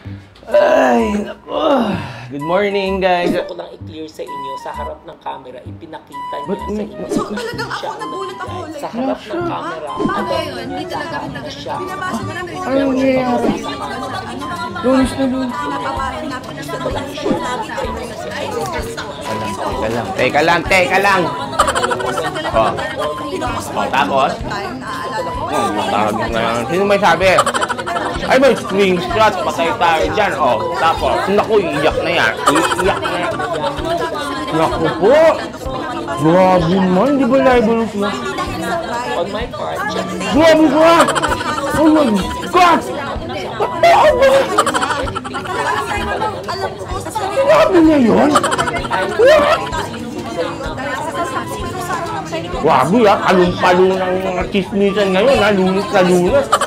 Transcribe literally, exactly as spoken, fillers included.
Ay, naku. Good morning, guys. Gusto ko lang i-clear sa inyo, sa harap ng camera, ipinakita niya sa inyo. So, talagang ako, nagulat ako. Like, Sa harap ng camera, Bakit? ano, Hindi talaga na siya. binabasa niya lang Ano nangyayari? Lunis na lunis. Teka lang, teka lang, teka lang. Oh. Oh, tapos? Oh, tawag na yan. Sino may sabi? Ay, may screenshot. Patay tayo dyan. Oh, tapos. Naku, iyak na yan. Iyak na yan. Naku po. Grabe man. Di ba libel na? On my part, just Grabe ka! Oh my God! Ano ba? Grabe niya yun? Grabe ah, kalong-palong ng mga chismisan ngayon ha, lunis na lunis.